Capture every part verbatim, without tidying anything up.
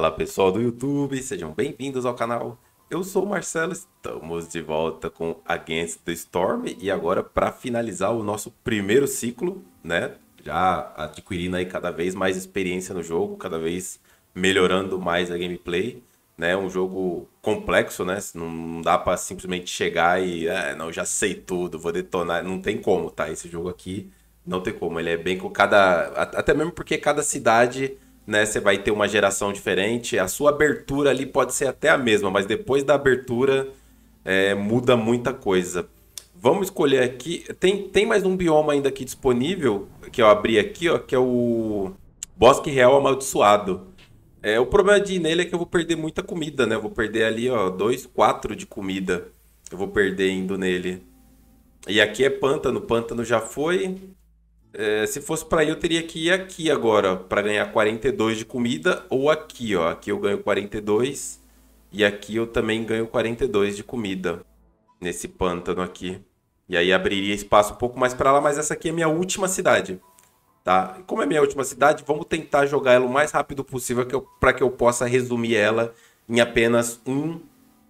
Fala pessoal do YouTube, sejam bem-vindos ao canal. Eu sou o Marcelo, estamos de volta com Against the Storm e agora para finalizar o nosso primeiro ciclo, né? Já adquirindo aí cada vez mais experiência no jogo, cada vez melhorando mais a gameplay, né? Um jogo complexo, né? Não dá para simplesmente chegar e, ah, não, já sei tudo, vou detonar, não tem como, tá? Esse jogo aqui não tem como, ele é bem com cada, até mesmo porque cada cidade, né, você vai ter uma geração diferente. A sua abertura ali pode ser até a mesma, mas depois da abertura é, muda muita coisa. Vamos escolher aqui. Tem, tem mais um bioma ainda aqui disponível, que eu abri aqui, ó, que é o Bosque Real Amaldiçoado. É, o problema de ir nele é que eu vou perder muita comida, né? Eu vou perder ali, ó, dois, quatro de comida. Eu vou perder indo nele. E aqui é pântano, pântano já foi. É, se fosse para ir, eu teria que ir aqui agora para ganhar quarenta e dois de comida, ou aqui, ó. Aqui eu ganho quarenta e dois e aqui eu também ganho quarenta e dois de comida nesse pântano aqui. E aí abriria espaço um pouco mais para lá, mas essa aqui é minha última cidade, tá? E como é minha última cidade, vamos tentar jogar ela o mais rápido possível que para que eu possa resumir ela em apenas um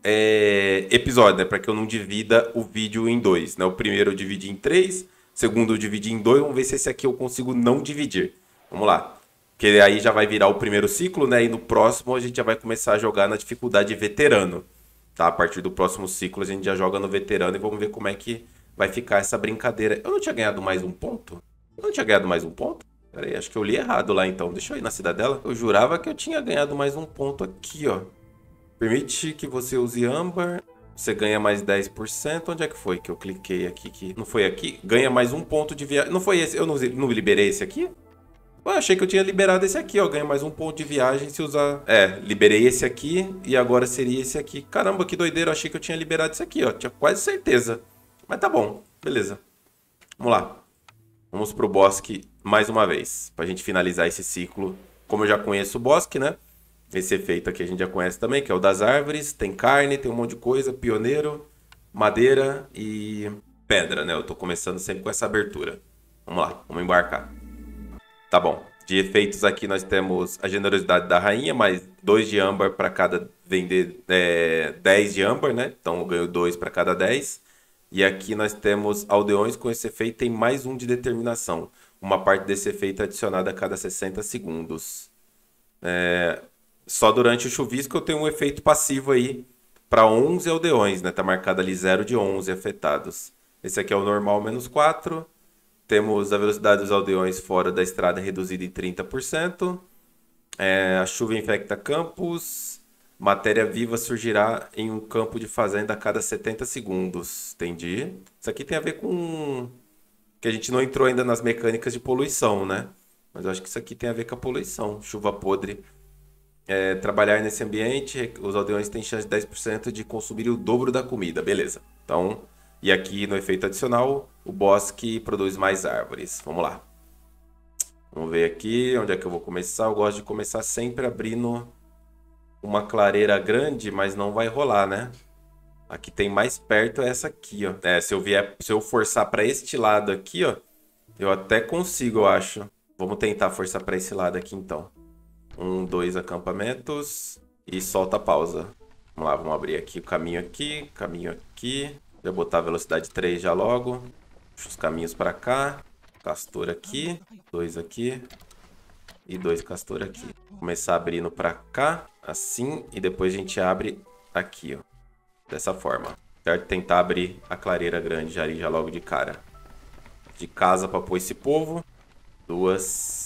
é, episódio, né? Para que eu não divida o vídeo em dois, né? O primeiro eu dividi em três. Segundo eu dividi em dois, vamos ver se esse aqui eu consigo não dividir. Vamos lá. Porque aí já vai virar o primeiro ciclo, né? E no próximo a gente já vai começar a jogar na dificuldade veterano. Tá? A partir do próximo ciclo a gente já joga no veterano e vamos ver como é que vai ficar essa brincadeira. Eu não tinha ganhado mais um ponto? Eu não tinha ganhado mais um ponto? Pera aí, acho que eu li errado lá então. Deixa eu ir na cidadela. Eu jurava que eu tinha ganhado mais um ponto aqui, ó. Permite que você use âmbar. Você ganha mais dez por cento. Onde é que foi que eu cliquei aqui? Que não foi aqui? Ganha mais um ponto de viagem. Não foi esse? Eu não, não liberei esse aqui? Eu achei que eu tinha liberado esse aqui, ó. Ganha mais um ponto de viagem se usar... É, liberei esse aqui e agora seria esse aqui. Caramba, que doideira. Eu achei que eu tinha liberado esse aqui, ó. Tinha quase certeza. Mas tá bom. Beleza. Vamos lá. Vamos pro bosque mais uma vez. Pra gente finalizar esse ciclo. Como eu já conheço o bosque, né? Esse efeito aqui a gente já conhece também, que é o das árvores. Tem carne, tem um monte de coisa. Pioneiro, madeira e pedra, né? Eu tô começando sempre com essa abertura. Vamos lá, vamos embarcar. Tá bom. De efeitos aqui nós temos a generosidade da rainha, mais dois de âmbar para cada vender é, dez de âmbar, né? Então eu ganho dois para cada dez. E aqui nós temos aldeões com esse efeito, tem mais um de determinação. Uma parte desse efeito é adicionada a cada sessenta segundos. É... Só durante o chuvisco eu tenho um efeito passivo aí para onze aldeões, né? Tá marcado ali zero de onze afetados. Esse aqui é o normal, menos quatro. Temos a velocidade dos aldeões fora da estrada reduzida em trinta por cento. É, a chuva infecta campos. Matéria viva surgirá em um campo de fazenda a cada setenta segundos. Entendi. Isso aqui tem a ver com... que a gente não entrou ainda nas mecânicas de poluição, né? Mas eu acho que isso aqui tem a ver com a poluição. Chuva podre. É, trabalhar nesse ambiente, os aldeões têm chance de dez por cento de consumir o dobro da comida. Beleza. Então, e aqui no efeito adicional, o bosque produz mais árvores. Vamos lá. Vamos ver aqui onde é que eu vou começar. Eu gosto de começar sempre abrindo uma clareira grande, mas não vai rolar, né? Aqui tem mais perto é essa aqui, ó. É, se eu vier, se eu forçar para este lado aqui, ó, eu até consigo, eu acho. Vamos tentar forçar para esse lado aqui, então. Um, dois acampamentos e solta a pausa. Vamos lá, vamos abrir aqui o caminho aqui, caminho aqui. Já botar a velocidade três já logo. Puxa os caminhos para cá. Castor aqui, dois aqui e dois castor aqui. Começar abrindo para cá, assim, e depois a gente abre aqui, ó. Dessa forma. Certo? Tentar abrir a clareira grande já, já logo de cara. De casa para pôr esse povo. Duas...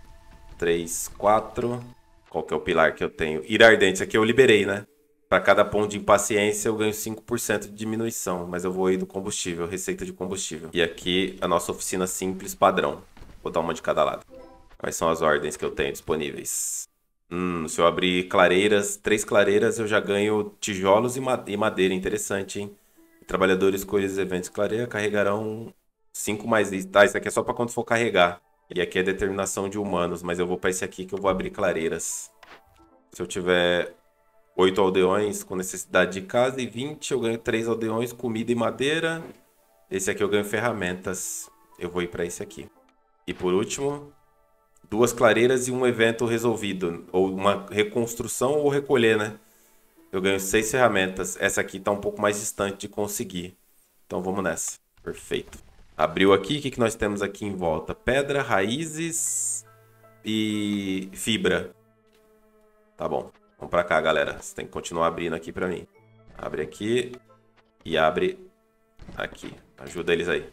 três, quatro. Qual que é o pilar que eu tenho? Ira ardente. Aqui eu liberei, né? Para cada ponto de impaciência eu ganho cinco por cento de diminuição. Mas eu vou ir do combustível, receita de combustível. E aqui a nossa oficina simples padrão. Vou dar uma de cada lado. Quais são as ordens que eu tenho disponíveis? Hum, se eu abrir clareiras, três clareiras, eu já ganho tijolos e madeira. Interessante, hein? Trabalhadores com os eventos clareira carregarão cinco mais... Tá, isso aqui é só para quando for carregar. E aqui é determinação de humanos, mas eu vou para esse aqui que eu vou abrir clareiras. Se eu tiver oito aldeões com necessidade de casa e vinte, eu ganho três aldeões, comida e madeira. Esse aqui eu ganho ferramentas. Eu vou ir para esse aqui. E por último, duas clareiras e um evento resolvido. Ou uma reconstrução ou recolher, né? Eu ganho seis ferramentas. Essa aqui tá um pouco mais distante de conseguir. Então vamos nessa. Perfeito. Abriu aqui. O que, que nós temos aqui em volta? Pedra, raízes e fibra. Tá bom. Vamos pra cá, galera. Você tem que continuar abrindo aqui pra mim. Abre aqui e abre aqui. Ajuda eles aí.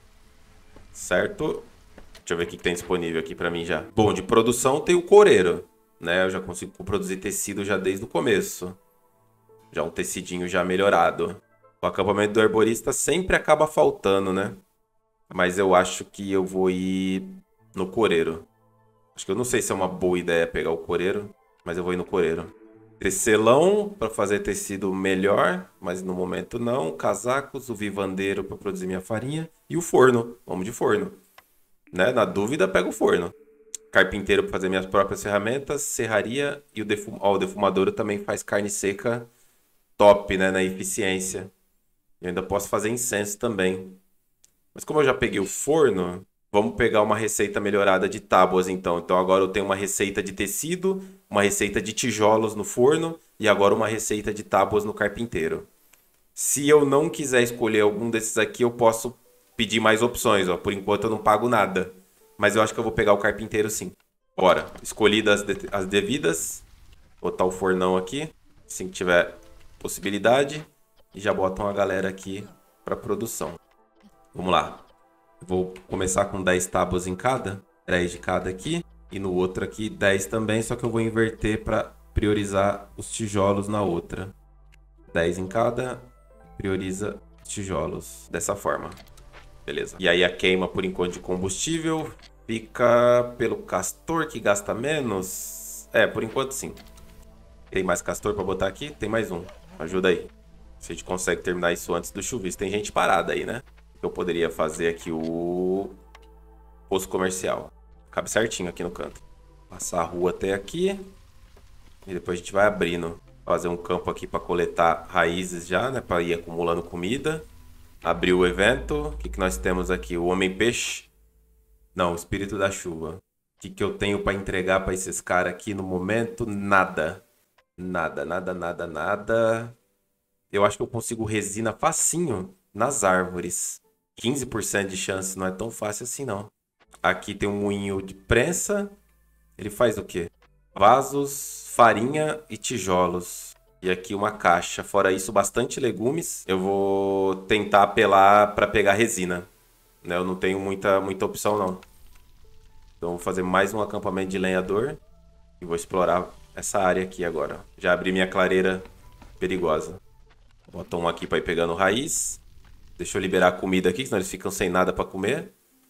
Certo? Deixa eu ver o que tem disponível aqui pra mim já. Bom, de produção tem o coreiro, né? Eu já consigo produzir tecido já desde o começo. Já um tecidinho já melhorado. O acampamento do herborista sempre acaba faltando, né? Mas eu acho que eu vou ir no coreiro. Acho que eu não sei se é uma boa ideia pegar o coreiro, mas eu vou ir no coreiro. Tecelão para fazer tecido melhor, mas no momento não. Casacos, o vivandeiro para produzir minha farinha. E o forno. Vamos de forno. Né? Na dúvida, pega o forno. Carpinteiro para fazer minhas próprias ferramentas. Serraria e o, defum... oh, o defumador também faz carne seca top, né? Na eficiência. Eu ainda posso fazer incenso também. Mas como eu já peguei o forno, vamos pegar uma receita melhorada de tábuas então. Então agora eu tenho uma receita de tecido, uma receita de tijolos no forno e agora uma receita de tábuas no carpinteiro. Se eu não quiser escolher algum desses aqui, eu posso pedir mais opções. Ó. Por enquanto eu não pago nada. Mas eu acho que eu vou pegar o carpinteiro sim. Bora. Escolhidas as, de as devidas. Botar o fornão aqui. Assim que tiver possibilidade. E já botam a galera aqui para produção. Vamos lá. Vou começar com dez tábuas em cada. dez de cada aqui. E no outro aqui dez também. Só que eu vou inverter para priorizar os tijolos na outra. dez em cada. Prioriza tijolos. Dessa forma. Beleza. E aí a queima por enquanto de combustível fica pelo castor que gasta menos. É, por enquanto sim. Tem mais castor para botar aqui? Tem mais um. Ajuda aí. Se a gente consegue terminar isso antes do chuvisco. Tem gente parada aí, né? Eu poderia fazer aqui o posto comercial. Cabe certinho aqui no canto. Passar a rua até aqui. E depois a gente vai abrindo. Fazer um campo aqui para coletar raízes já, né? Para ir acumulando comida. Abrir o evento. O que, que nós temos aqui? O Homem-Peixe. Não, o Espírito da Chuva. O que, que eu tenho para entregar para esses caras aqui no momento? Nada. Nada, nada, nada, nada. Eu acho que eu consigo resina facinho nas árvores. quinze por cento de chance, não é tão fácil assim não. Aqui tem um moinho de prensa. Ele faz o quê? Vasos, farinha e tijolos. E aqui uma caixa. Fora isso, bastante legumes. Eu vou tentar apelar para pegar resina. Né? Eu não tenho muita, muita opção não. Então vou fazer mais um acampamento de lenhador. E vou explorar essa área aqui agora. Já abri minha clareira perigosa. Bota um aqui para ir pegando raiz. Deixa eu liberar a comida aqui, senão eles ficam sem nada para comer.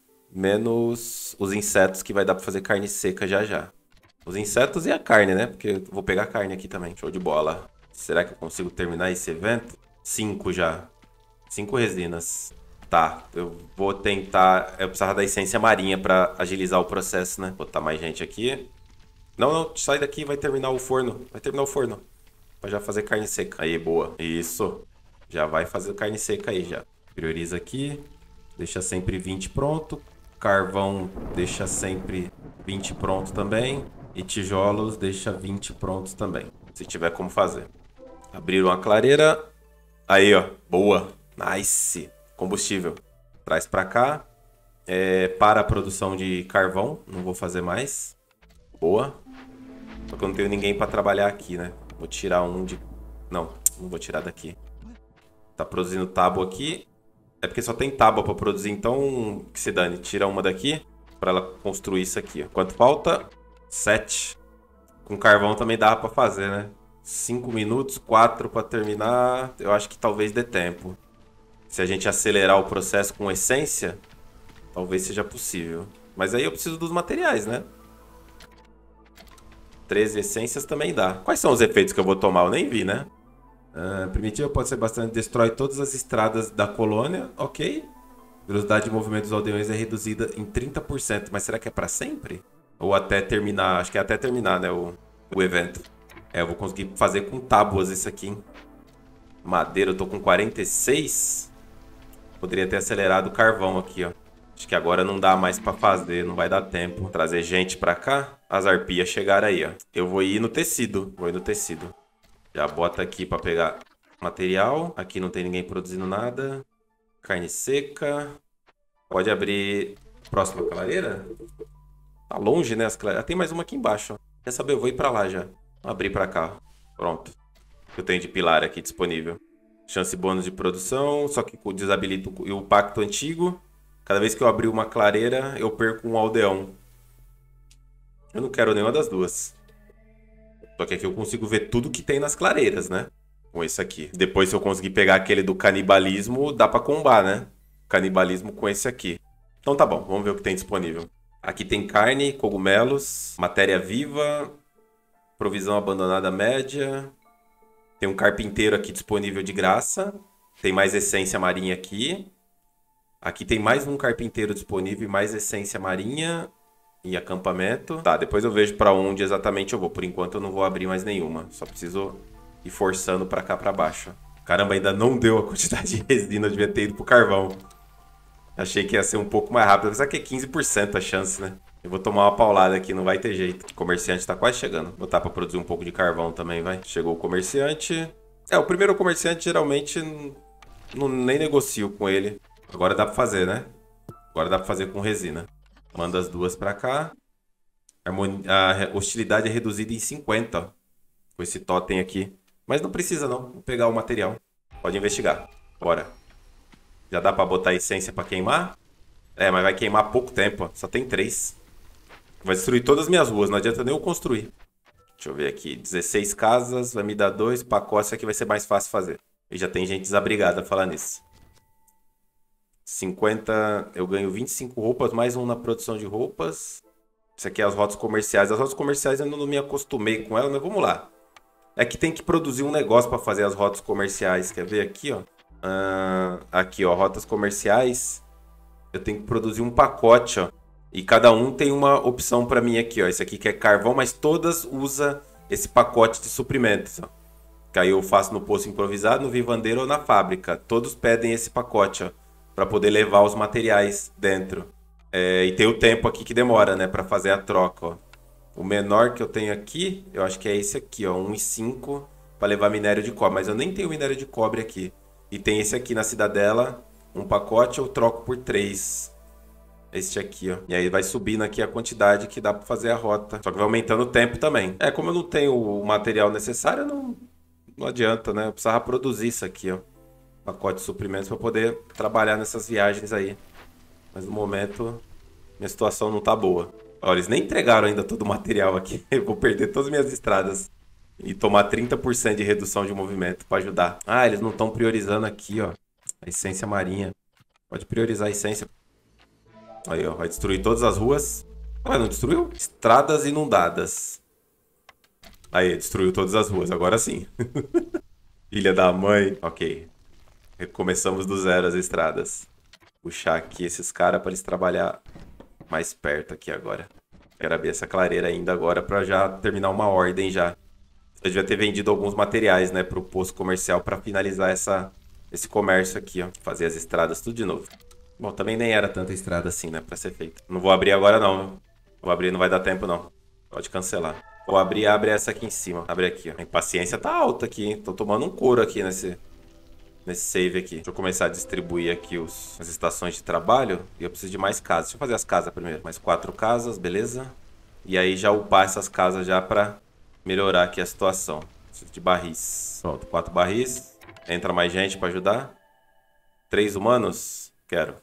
Menos os insetos que vai dar para fazer carne seca já já. Os insetos e a carne, né? Porque eu vou pegar carne aqui também. Show de bola. Será que eu consigo terminar esse evento? Cinco já. Cinco resinas. Tá, eu vou tentar... Eu precisava da essência marinha para agilizar o processo, né? Botar mais gente aqui. Não, não, sai daqui, vai terminar o forno. Vai terminar o forno. Pra já fazer carne seca. Aí, boa. Isso. Já vai fazer carne seca aí já. Prioriza aqui. Deixa sempre vinte pronto. Carvão deixa sempre vinte pronto também. E tijolos deixa vinte prontos também. Se tiver como fazer. Abriram a clareira. Aí, ó. Boa. Nice. Combustível. Traz pra cá. É, para a produção de carvão. Não vou fazer mais. Boa. Só que eu não tenho ninguém pra trabalhar aqui, né? Vou tirar um de... Não, não vou tirar daqui. Tá produzindo tábua aqui. É porque só tem tábua pra produzir, então... Que se dane. Tira uma daqui pra ela construir isso aqui. Ó. Quanto falta? Sete. Com carvão também dá pra fazer, né? Cinco minutos, quatro pra terminar. Eu acho que talvez dê tempo. Se a gente acelerar o processo com essência, talvez seja possível. Mas aí eu preciso dos materiais, né? treze essências também dá. Quais são os efeitos que eu vou tomar? Eu nem vi, né? Uh, primitiva pode ser bastante... Destrói todas as estradas da colônia. Ok. Velocidade de movimento dos aldeões é reduzida em trinta por cento. Mas será que é pra sempre? Ou até terminar? Acho que é até terminar, né? O, o evento. É, eu vou conseguir fazer com tábuas isso aqui, hein? Madeira, eu tô com quarenta e seis. Poderia ter acelerado o carvão aqui, ó. Acho que agora não dá mais pra fazer, não vai dar tempo. Trazer gente pra cá. As arpias chegaram aí, ó. Eu vou ir no tecido. Vou ir no tecido. Já bota aqui pra pegar material. Aqui não tem ninguém produzindo nada. Carne seca. Pode abrir próxima clareira? Tá longe, né? As clareiras. Tem mais uma aqui embaixo, ó. Quer saber? Eu vou ir pra lá já. Vou abrir pra cá. Pronto. Eu tenho de pilar aqui disponível. Chance bônus de produção. Só que desabilito o pacto antigo. Cada vez que eu abrir uma clareira, eu perco um aldeão. Eu não quero nenhuma das duas. Só que aqui eu consigo ver tudo que tem nas clareiras, né? Com esse aqui. Depois, se eu conseguir pegar aquele do canibalismo, dá pra combar, né? Canibalismo com esse aqui. Então tá bom, vamos ver o que tem disponível. Aqui tem carne, cogumelos, matéria viva, provisão abandonada média. Tem um carpinteiro aqui disponível de graça. Tem mais essência marinha aqui. Aqui tem mais um carpinteiro disponível e mais essência marinha e acampamento. Tá, depois eu vejo pra onde exatamente eu vou. Por enquanto eu não vou abrir mais nenhuma. Só preciso ir forçando pra cá pra baixo. Caramba, ainda não deu a quantidade de resina. Eu devia ter ido pro carvão. Achei que ia ser um pouco mais rápido. Apesar que é quinze por cento a chance, né? Eu vou tomar uma paulada aqui, não vai ter jeito. O comerciante tá quase chegando. Vou botar pra produzir um pouco de carvão também, vai. Chegou o comerciante. É, o primeiro comerciante geralmente não, nem negocio com ele. Agora dá pra fazer, né? Agora dá pra fazer com resina. Manda as duas pra cá. A hostilidade é reduzida em cinquenta, ó, com esse totem aqui. Mas não precisa não. Vou pegar o material. Pode investigar. Bora. Já dá pra botar essência pra queimar? É, mas vai queimar pouco tempo, ó. Só tem três. Vai destruir todas as minhas ruas. Não adianta nem eu construir. Deixa eu ver aqui. dezesseis casas. Vai me dar dois pacotes. Isso aqui vai ser mais fácil fazer. E já tem gente desabrigada a falar nisso. cinquenta, eu ganho vinte e cinco roupas, mais um na produção de roupas. Isso aqui é as rotas comerciais. As rotas comerciais eu não me acostumei com elas, mas vamos lá. É que tem que produzir um negócio para fazer as rotas comerciais. Quer ver aqui, ó? Ah, aqui, ó, rotas comerciais. Eu tenho que produzir um pacote, ó. E cada um tem uma opção para mim aqui, ó. Esse aqui que é carvão, mas todas usam esse pacote de suprimentos, ó. Que aí eu faço no posto improvisado, no vivandeiro ou na fábrica. Todos pedem esse pacote, ó, para poder levar os materiais dentro. É, e tem o tempo aqui que demora, né, para fazer a troca, ó. O menor que eu tenho aqui, eu acho que é esse aqui, ó, um e cinco para levar minério de cobre. Mas eu nem tenho minério de cobre aqui. E tem esse aqui na Cidadela, um pacote eu troco por três. Este aqui, ó. E aí vai subindo aqui a quantidade que dá para fazer a rota. Só que vai aumentando o tempo também. É, como eu não tenho o material necessário, não, não adianta, né? Eu precisava produzir isso aqui, ó. Pacote de suprimentos para poder trabalhar nessas viagens aí. Mas no momento, minha situação não tá boa. Olha, eles nem entregaram ainda todo o material aqui. Eu vou perder todas as minhas estradas. E tomar trinta por cento de redução de movimento para ajudar. Ah, eles não estão priorizando aqui, ó. A essência marinha. Pode priorizar a essência. Aí, ó. Vai destruir todas as ruas. Ah, não destruiu? Estradas inundadas. Aí, destruiu todas as ruas. Agora sim. Filha da mãe. Ok. Recomeçamos do zero as estradas. Puxar aqui esses caras para eles trabalhar mais perto aqui agora. Quero abrir essa clareira ainda agora para já terminar uma ordem já. Eu devia ter vendido alguns materiais, né, para o posto comercial para finalizar essa, esse comércio aqui, ó. Fazer as estradas tudo de novo. Bom, também nem era tanta estrada assim, né, para ser feita. Não vou abrir agora não. Vou abrir, não vai dar tempo não. Pode cancelar. Vou abrir, abre essa aqui em cima. Abre aqui, ó. A impaciência tá alta aqui, hein. Tô tomando um couro aqui nesse... Nesse save aqui. Deixa eu começar a distribuir aqui os, as estações de trabalho. E eu preciso de mais casas. Deixa eu fazer as casas primeiro. Mais quatro casas, beleza. E aí já upar essas casas já pra melhorar aqui a situação. Preciso de barris. Pronto, quatro barris. Entra mais gente pra ajudar. Três humanos? Quero.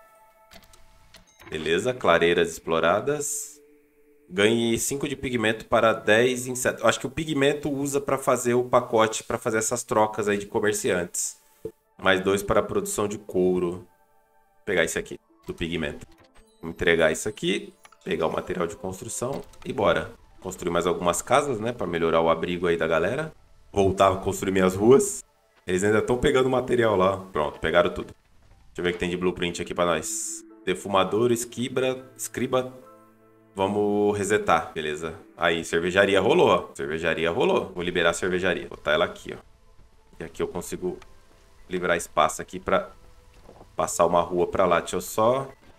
Beleza, clareiras exploradas. Ganhe cinco de pigmento para dez insetos. Acho que o pigmento usa pra fazer o pacote, pra fazer essas trocas aí de comerciantes. Mais dois para a produção de couro. Vou pegar esse aqui, do pigmento. Vou entregar isso aqui. Pegar o material de construção e bora. Construir mais algumas casas, né? Para melhorar o abrigo aí da galera. Voltar a construir minhas ruas. Eles ainda estão pegando material lá. Pronto, pegaram tudo. Deixa eu ver o que tem de blueprint aqui para nós. Defumador, esquibra, escriba. Vamos resetar, beleza. Aí, cervejaria rolou, ó. Cervejaria rolou. Vou liberar a cervejaria. Vou botar ela aqui, ó. E aqui eu consigo... liberar espaço aqui pra passar uma rua pra lá. Deixa eu só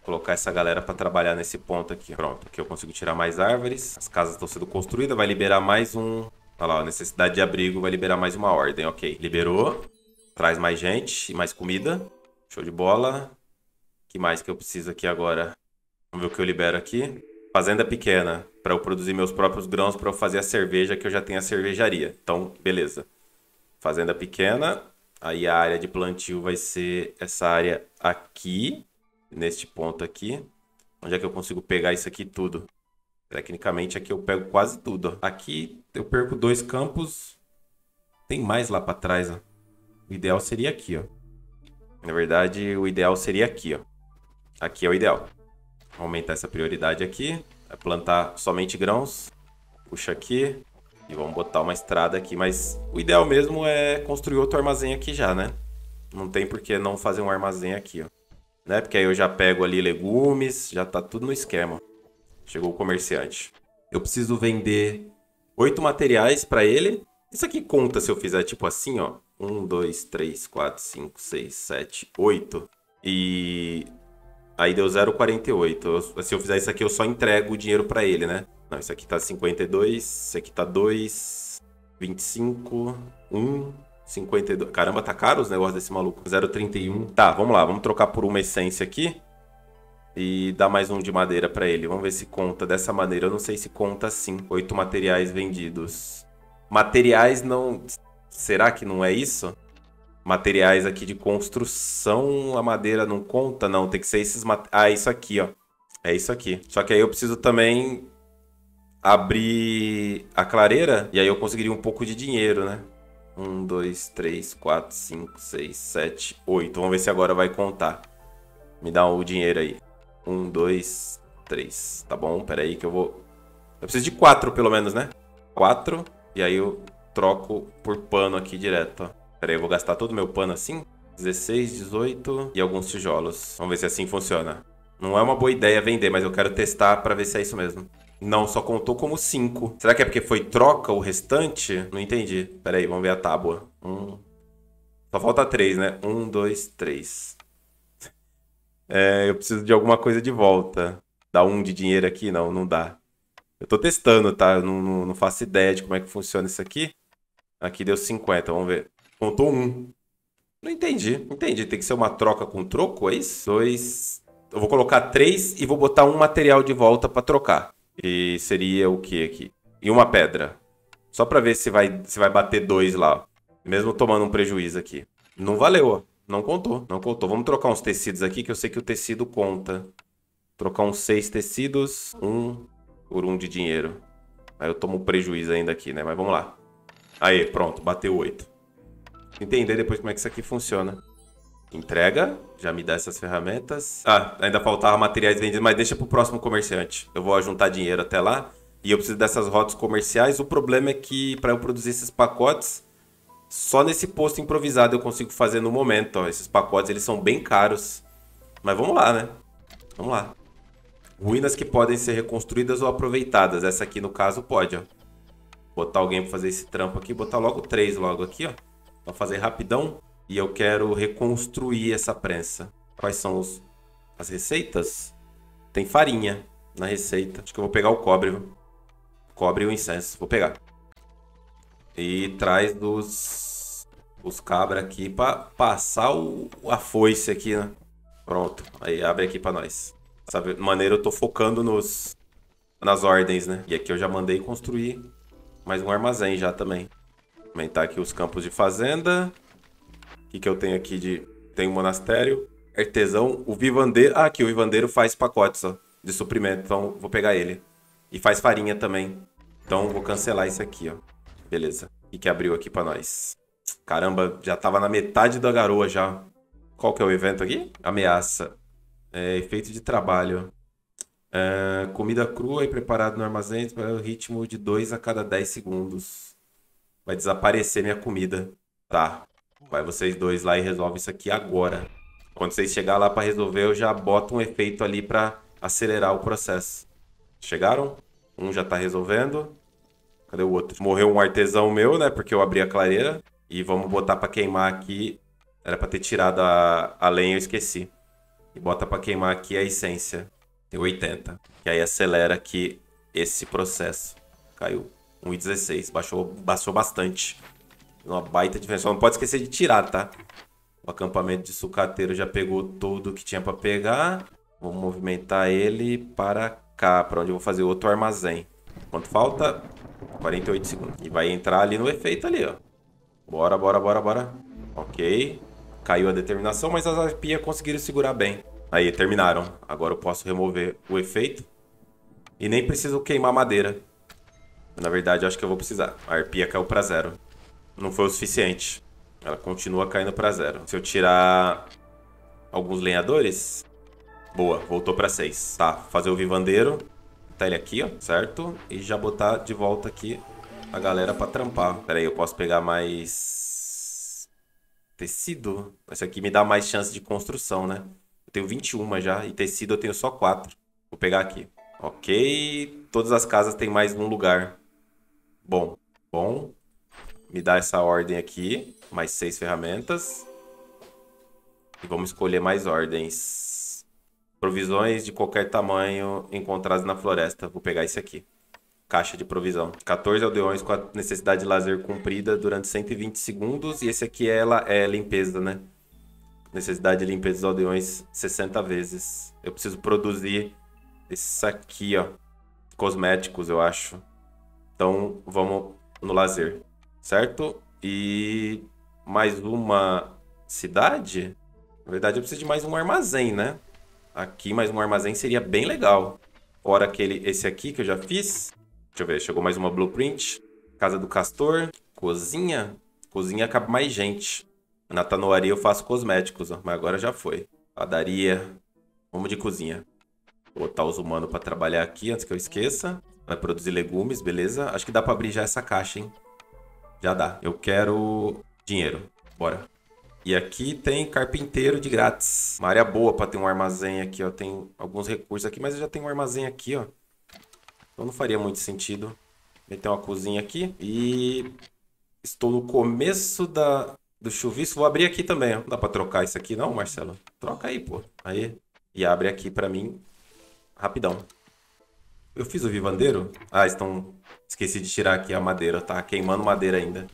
Colocar essa galera para trabalhar nesse ponto aqui. Pronto, aqui eu consigo tirar mais árvores. As casas estão sendo construídas, vai liberar mais um... Olha lá, necessidade de abrigo, vai liberar mais uma ordem, ok. Liberou. Traz mais gente e mais comida. Show de bola. O que mais que eu preciso aqui agora? Vamos ver o que eu libero aqui. Fazenda pequena, para eu produzir meus próprios grãos, para eu fazer a cerveja, que eu já tenho a cervejaria. Então, beleza. Fazenda pequena. Aí a área de plantio vai ser essa área aqui. Neste ponto aqui. Onde é que eu consigo pegar isso aqui tudo? Tecnicamente aqui eu pego quase tudo. Ó. Aqui eu perco dois campos. Tem mais lá para trás. Ó. O ideal seria aqui. Ó. Na verdade, o ideal seria aqui. Ó. Aqui é o ideal. Vou aumentar essa prioridade aqui. Vai plantar somente grãos. Puxa aqui. E vamos botar uma estrada aqui. Mas o ideal mesmo é construir outro armazém aqui já, né? Não tem por que não fazer um armazém aqui, ó. Né? Porque aí eu já pego ali legumes. Já tá tudo no esquema. Chegou o comerciante. Eu preciso vender oito materiais para ele. Isso aqui conta se eu fizer tipo assim, ó. Um, dois, três, quatro, cinco, seis, sete, oito. E... aí deu zero vírgula quarenta e oito. Se eu fizer isso aqui, eu só entrego o dinheiro para ele, né? Não, isso aqui tá cinquenta e dois. Isso aqui tá dois. vinte e cinco. um. cinquenta e dois. Caramba, tá caro os negócios desse maluco. zero vírgula trinta e um. Tá, vamos lá. Vamos trocar por uma essência aqui. E dar mais um de madeira para ele. Vamos ver se conta dessa maneira. Eu não sei se conta assim. Oito materiais vendidos. Materiais não... Será que não é isso? Materiais aqui de construção. A madeira não conta? Não, tem que ser esses... Mat... Ah, isso aqui, ó. É isso aqui. Só que aí eu preciso também abrir a clareira. E aí eu conseguiria um pouco de dinheiro, né? Um, dois, três, quatro, cinco, seis, sete, oito. Vamos ver se agora vai contar. Me dá o dinheiro aí. Um, dois, três. Tá bom, peraí que eu vou... Eu preciso de quatro pelo menos, né? Quatro. E aí eu troco por pano aqui direto, ó. Peraí, eu vou gastar todo o meu pano assim. dezesseis, dezoito e alguns tijolos. Vamos ver se assim funciona. Não é uma boa ideia vender, mas eu quero testar pra ver se é isso mesmo. Não, só contou como cinco. Será que é porque foi troca o restante? Não entendi. Peraí, vamos ver a tábua. Um... Só falta três, né? Um, dois, três. É, eu preciso de alguma coisa de volta. Dá um de dinheiro aqui? Não, não dá. Eu tô testando, tá? Eu não, não, não faço ideia de como é que funciona isso aqui. Aqui deu cinquenta, vamos ver. Contou um. Não entendi, não entendi. Tem que ser uma troca com troco, é isso? Dois... Eu vou colocar três e vou botar um material de volta pra trocar. E seria o que aqui? E uma pedra. Só pra ver se vai, se vai bater dois lá, ó. Mesmo tomando um prejuízo aqui. Não valeu, ó. Não contou, não contou. Vamos trocar uns tecidos aqui, que eu sei que o tecido conta. Trocar uns seis tecidos. Um por um de dinheiro. Aí eu tomo um prejuízo ainda aqui, né? Mas vamos lá. Aí, pronto. Bateu oito. Entender depois como é que isso aqui funciona. Entrega. Já me dá essas ferramentas. Ah, ainda faltava materiais vendidos, mas deixa pro próximo comerciante. Eu vou juntar dinheiro até lá. E eu preciso dessas rotas comerciais. O problema é que para eu produzir esses pacotes... Só nesse posto improvisado eu consigo fazer no momento, ó. Esses pacotes, eles são bem caros. Mas vamos lá, né? Vamos lá. Ruínas que podem ser reconstruídas ou aproveitadas. Essa aqui, no caso, pode, ó. Botar alguém pra fazer esse trampo aqui. Botar logo três logo aqui, ó. Pra fazer rapidão. E eu quero reconstruir essa prensa. Quais são os... as receitas? Tem farinha na receita. Acho que eu vou pegar o cobre, viu? Cobre e o incenso. Vou pegar. E traz dos os cabras aqui pra passar o, a foice aqui, né? Pronto. Aí abre aqui pra nós. Dessa maneira eu tô focando nos, nas ordens, né? E aqui eu já mandei construir mais um armazém já também. Aumentar aqui os campos de fazenda. O que que eu tenho aqui de... Tem um monastério. Artesão. O vivandeiro... Ah, aqui o vivandeiro faz pacotes, ó, de suprimento. Então vou pegar ele. E faz farinha também. Então vou cancelar isso aqui, ó. Beleza. E que abriu aqui pra nós. Caramba, já tava na metade da garoa já. Qual que é o evento aqui? Ameaça. É, efeito de trabalho. É, comida crua e preparada no armazém para o ritmo de dois a cada dez segundos. Vai desaparecer minha comida. Tá. Vai vocês dois lá e resolve isso aqui agora. Quando vocês chegar lá pra resolver, eu já boto um efeito ali pra acelerar o processo. Chegaram? Um já tá resolvendo. Cadê o outro? Morreu um artesão meu, né? Porque eu abri a clareira. E vamos botar pra queimar aqui. Era pra ter tirado a, a lenha, eu esqueci. E bota pra queimar aqui a essência. Tem oitenta. Que aí acelera aqui esse processo. Caiu. um e dezesseis. Baixou, baixou bastante. Uma baita diferença. Só não pode esquecer de tirar, tá? O acampamento de sucateiro já pegou tudo que tinha pra pegar. Vamos movimentar ele para cá, para onde eu vou fazer outro armazém. Quanto falta? quarenta e oito segundos. E vai entrar ali no efeito ali, ó. Bora, bora, bora, bora. Ok. Caiu a determinação, mas as arpias conseguiram segurar bem. Aí, terminaram. Agora eu posso remover o efeito. E nem preciso queimar madeira. Na verdade, eu acho que eu vou precisar. A arpia caiu para zero. Não foi o suficiente. Ela continua caindo para zero. Se eu tirar alguns lenhadores... Boa, voltou para seis. Tá, fazer o vivandeiro. Tá ele aqui, ó, certo? E já botar de volta aqui a galera para trampar. Pera aí, eu posso pegar mais... tecido? Esse aqui me dá mais chance de construção, né? Eu tenho vinte e um já. E tecido eu tenho só quatro. Vou pegar aqui. Ok. Todas as casas têm mais um lugar. Bom, bom. Me dá essa ordem aqui. Mais seis ferramentas. E vamos escolher mais ordens. Provisões de qualquer tamanho encontradas na floresta. Vou pegar esse aqui. Caixa de provisão. quatorze aldeões com a necessidade de lazer cumprida durante cento e vinte segundos. E esse aqui é, é limpeza, né? Necessidade de limpeza dos aldeões sessenta vezes. Eu preciso produzir isso aqui, ó. Cosméticos, eu acho. Então, vamos no lazer. Certo? E mais uma cidade? Na verdade, eu preciso de mais um armazém, né? Aqui, mais um armazém seria bem legal. Fora aquele, esse aqui que eu já fiz. Deixa eu ver, chegou mais uma blueprint. Casa do Castor. Cozinha. Cozinha cabe mais gente. Na tanoaria eu faço cosméticos, ó, mas agora já foi. Padaria. Vamos de cozinha. Vou botar os humanos para trabalhar aqui antes que eu esqueça. Vai produzir legumes, beleza? Acho que dá para abrir já essa caixa, hein? Já dá. Eu quero dinheiro. Bora. E aqui tem carpinteiro de grátis. Uma área boa para ter um armazém aqui, ó. Tem alguns recursos aqui, mas eu já tenho um armazém aqui, ó. Então não faria muito sentido meter uma cozinha aqui. E estou no começo da, do chuvisco. Vou abrir aqui também, ó. Não dá para trocar isso aqui não, Marcelo? Troca aí, pô. Aí. E abre aqui para mim. Rapidão. Eu fiz o vivandeiro? Ah, estão... Esqueci de tirar aqui a madeira, tá? Queimando madeira ainda.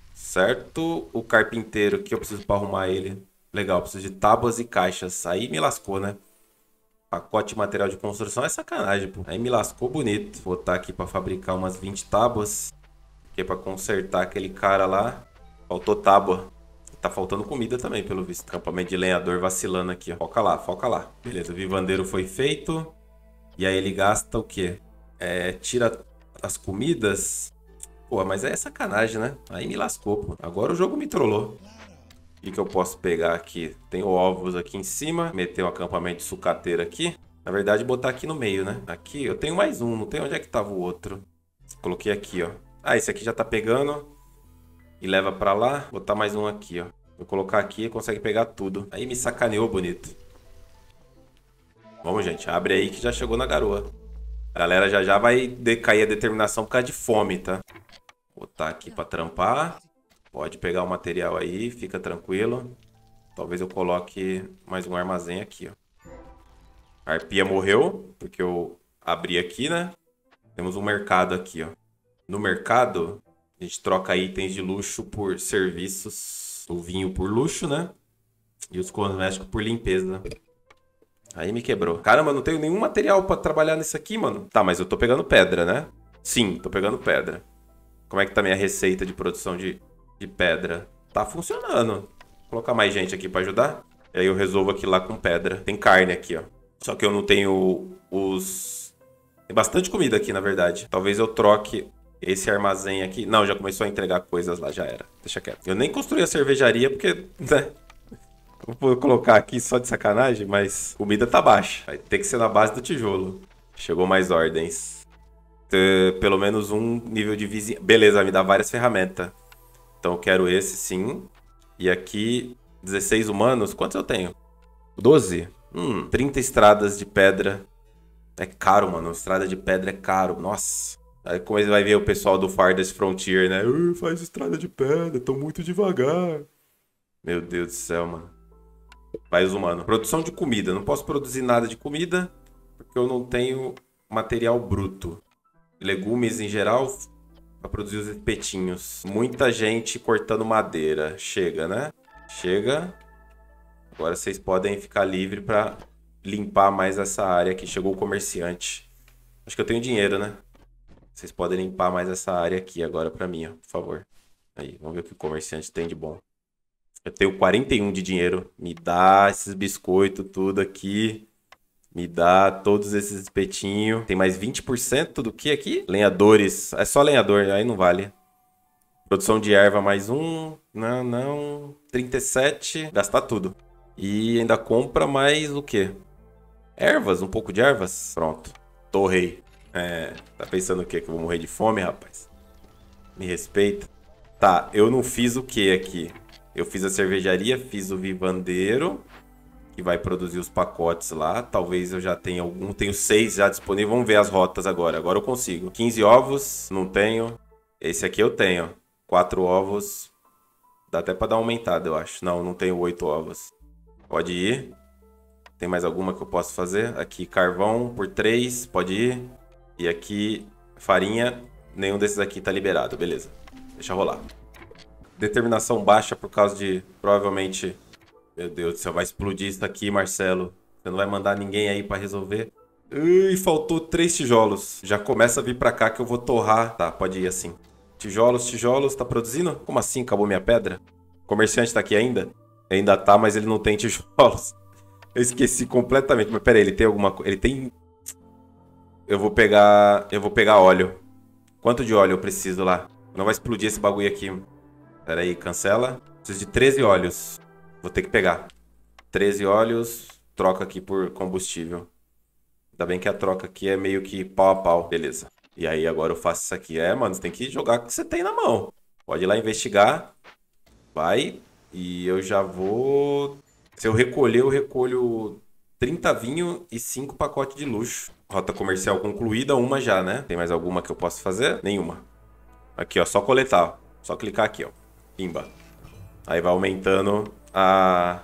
Certo? O carpinteiro que eu preciso para arrumar ele. Legal, preciso de tábuas e caixas. Aí me lascou, né? Pacote de material de construção é sacanagem, pô. Aí me lascou bonito. Vou botar aqui para fabricar umas vinte tábuas. Que é para consertar aquele cara lá. Faltou tábua. Tá faltando comida também, pelo visto. Acampamento de lenhador vacilando aqui, ó. Foca lá, foca lá. Beleza, o vivandeiro foi feito. E aí ele gasta o quê? É, tira as comidas. Pô, mas é sacanagem, né? Aí me lascou, pô. Agora o jogo me trollou. O que, que eu posso pegar aqui? Tenho ovos aqui em cima. Meter um acampamento de sucateira aqui. Na verdade, botar aqui no meio, né? Aqui eu tenho mais um. Não tem onde é que tava o outro. Coloquei aqui, ó. Ah, esse aqui já tá pegando. E leva pra lá. Botar mais um aqui, ó. Vou colocar aqui e consegue pegar tudo. Aí me sacaneou bonito. Vamos, gente. Abre aí que já chegou na garoa. A galera já já vai decair a determinação por causa de fome, tá? Vou botar aqui pra trampar. Pode pegar o material aí, fica tranquilo. Talvez eu coloque mais um armazém aqui, ó. A arpia morreu, porque eu abri aqui, né? Temos um mercado aqui, ó. No mercado, a gente troca itens de luxo por serviços. O vinho por luxo, né? E os cosméticos por limpeza. Aí me quebrou. Caramba, não tenho nenhum material pra trabalhar nisso aqui, mano. Tá, mas eu tô pegando pedra, né? Sim, tô pegando pedra. Como é que tá minha receita de produção de, de pedra? Tá funcionando. Vou colocar mais gente aqui pra ajudar. E aí eu resolvo aqui lá com pedra. Tem carne aqui, ó. Só que eu não tenho os... Tem bastante comida aqui, na verdade. Talvez eu troque esse armazém aqui. Não, já começou a entregar coisas lá, já era. Deixa quieto. Eu nem construí a cervejaria porque, né? Vou colocar aqui só de sacanagem, mas comida tá baixa. Vai ter que ser na base do tijolo. Chegou mais ordens. Ter pelo menos um nível de vizinhança. Beleza, me dá várias ferramentas. Então eu quero esse sim. E aqui, dezesseis humanos. Quantos eu tenho? doze? Hum, trinta estradas de pedra. É caro, mano. Estrada de pedra é caro. Nossa. Aí como você vai ver o pessoal do Farthest Frontier, né? Faz estrada de pedra, tô muito devagar. Meu Deus do céu, mano. Vai os humanos. Produção de comida. Não posso produzir nada de comida porque eu não tenho material bruto. Legumes em geral para produzir os espetinhos. Muita gente cortando madeira. Chega, né? Chega. Agora vocês podem ficar livre para limpar mais essa área aqui. Chegou o comerciante. Acho que eu tenho dinheiro, né? Vocês podem limpar mais essa área aqui agora para mim, ó, por favor. Aí, vamos ver o que o comerciante tem de bom. Eu tenho quarenta e um de dinheiro. Me dá esses biscoitos tudo aqui. Me dá todos esses espetinhos. Tem mais vinte por cento do que aqui? Lenhadores. É só lenhador, aí não vale. Produção de erva mais um. Não, não. trinta e sete. Gastar tudo. E ainda compra mais o quê? Ervas, um pouco de ervas. Pronto. Torrei. É, tá pensando o quê? Que eu vou morrer de fome, rapaz? Me respeita. Tá, eu não fiz o que aqui? Eu fiz a cervejaria, fiz o vivandeiro, que vai produzir os pacotes lá. Talvez eu já tenha algum. Tenho seis já disponível. Vamos ver as rotas agora. Agora eu consigo. quinze ovos, não tenho. Esse aqui eu tenho. quatro ovos. Dá até pra dar uma aumentada, eu acho. Não, não tenho oito ovos. Pode ir. Tem mais alguma que eu posso fazer? Aqui, carvão por três. Pode ir. E aqui, farinha. Nenhum desses aqui tá liberado. Beleza. Deixa rolar. Determinação baixa por causa de, provavelmente... Meu Deus do céu, vai explodir isso aqui, Marcelo. Você não vai mandar ninguém aí pra resolver? Ui, faltou três tijolos. Já começa a vir pra cá que eu vou torrar. Tá, pode ir assim. Tijolos, tijolos. Tá produzindo? Como assim? Acabou minha pedra? O comerciante tá aqui ainda? Ainda tá, mas ele não tem tijolos. Eu esqueci completamente. Mas pera aí, ele tem alguma coisa... Ele tem... Eu vou pegar... Eu vou pegar óleo. Quanto de óleo eu preciso lá? Não vai explodir esse bagulho aqui. Pera aí, cancela. Preciso de treze óleos. Vou ter que pegar. treze óleos. Troca aqui por combustível. Ainda bem que a troca aqui é meio que pau a pau. Beleza. E aí agora eu faço isso aqui. É, mano, você tem que jogar o que você tem na mão. Pode ir lá investigar. Vai. E eu já vou... Se eu recolher, eu recolho trinta vinho e cinco pacotes de luxo. Rota comercial concluída, uma já, né? Tem mais alguma que eu posso fazer? Nenhuma. Aqui, ó, só coletar, ó. Só clicar aqui, ó. Pimba. Aí vai aumentando a...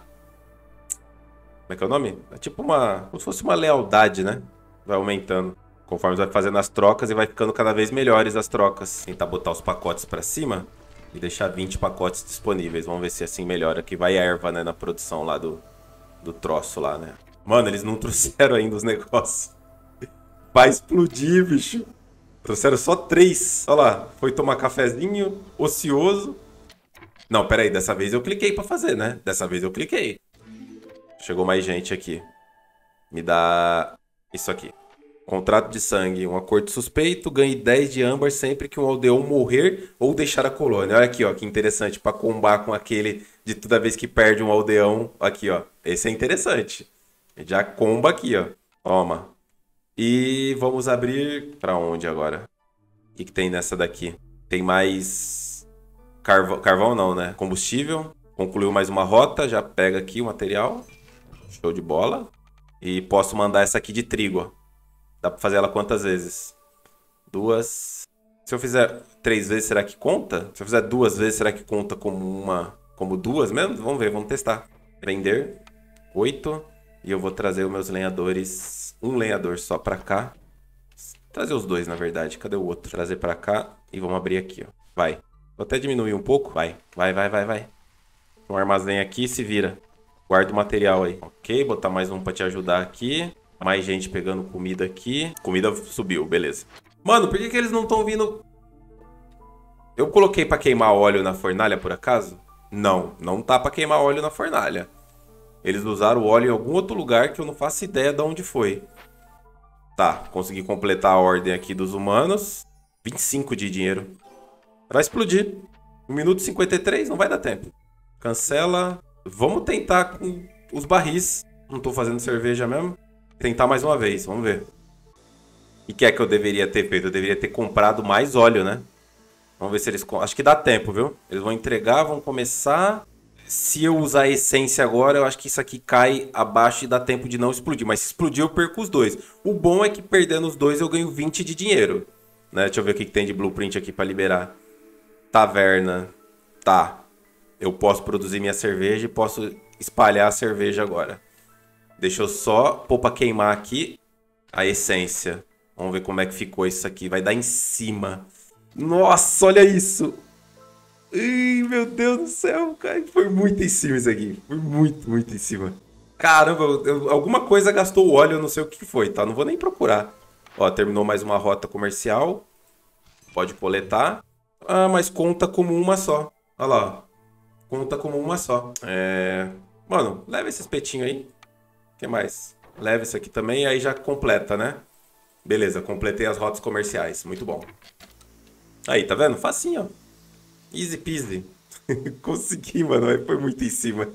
Como é que é o nome? É tipo uma... Como se fosse uma lealdade, né? Vai aumentando. Conforme vai fazendo as trocas e vai ficando cada vez melhores as trocas. Tentar botar os pacotes pra cima e deixar vinte pacotes disponíveis. Vamos ver se assim melhora. Aqui vai erva, né? Na produção lá do, do troço lá, né? Mano, eles não trouxeram ainda os negócios. Vai explodir, bicho. Trouxeram só três. Olha lá. Foi tomar cafezinho, ocioso. Não, pera aí. Dessa vez eu cliquei pra fazer, né? Dessa vez eu cliquei. Chegou mais gente aqui. Me dá isso aqui. Contrato de sangue. Um acordo suspeito. Ganhe dez de âmbar sempre que um aldeão morrer ou deixar a colônia. Olha aqui, ó. Que interessante. Pra combar com aquele de toda vez que perde um aldeão. Aqui, ó. Esse é interessante. Já comba aqui, ó. Toma. E vamos abrir... Pra onde agora? O que, que tem nessa daqui? Tem mais... Carvão, carvão não, né? Combustível. Concluiu mais uma rota. Já pega aqui o material. Show de bola. E posso mandar essa aqui de trigo, ó. Dá pra fazer ela quantas vezes? Duas. Se eu fizer três vezes, será que conta? Se eu fizer duas vezes, será que conta como uma... Como duas mesmo? Vamos ver, vamos testar. Vender. Oito. E eu vou trazer os meus lenhadores... Um lenhador só pra cá. Trazer os dois, na verdade. Cadê o outro? Trazer pra cá. E vamos abrir aqui, ó. Vai. Vou até diminuir um pouco. Vai. Vai, vai, vai, vai. Um armazém aqui e se vira. Guarda o material aí. Ok, botar mais um pra te ajudar aqui. Mais gente pegando comida aqui. Comida subiu, beleza. Mano, por que que eles não estão vindo... Eu coloquei pra queimar óleo na fornalha, por acaso? Não, não tá pra queimar óleo na fornalha. Eles usaram o óleo em algum outro lugar que eu não faço ideia de onde foi. Tá, consegui completar a ordem aqui dos humanos. vinte e cinco de dinheiro. Vai explodir. um minuto e cinquenta e três, não vai dar tempo. Cancela. Vamos tentar com os barris. Não tô fazendo cerveja mesmo. Tentar mais uma vez, vamos ver. E o que é que eu deveria ter feito? Eu deveria ter comprado mais óleo, né? Vamos ver se eles... Acho que dá tempo, viu? Eles vão entregar, vão começar... Se eu usar a essência agora, eu acho que isso aqui cai abaixo e dá tempo de não explodir. Mas se explodir, eu perco os dois. O bom é que perdendo os dois, eu ganho vinte de dinheiro. Né? Deixa eu ver o que que tem de blueprint aqui para liberar. Taverna. Tá. Eu posso produzir minha cerveja e posso espalhar a cerveja agora. Deixa eu só pôr pra queimar aqui a essência. Vamos ver como é que ficou isso aqui. Vai dar em cima. Nossa, olha isso. Ai, meu Deus do céu, cara. Foi muito em cima isso aqui. Foi muito, muito em cima. Caramba, eu- alguma coisa gastou o óleo, eu não sei o que foi, tá? Não vou nem procurar. Ó, terminou mais uma rota comercial. Pode coletar. Ah, mas conta como uma só. Olha lá, ó. Conta como uma só. É... Mano, leva esse espetinho aí. O que mais? Leva isso aqui também, aí já completa, né? Beleza, completei as rotas comerciais. Muito bom. Aí, tá vendo? Facinho, ó. Easy peasy. Consegui, mano. Aí foi muito em cima.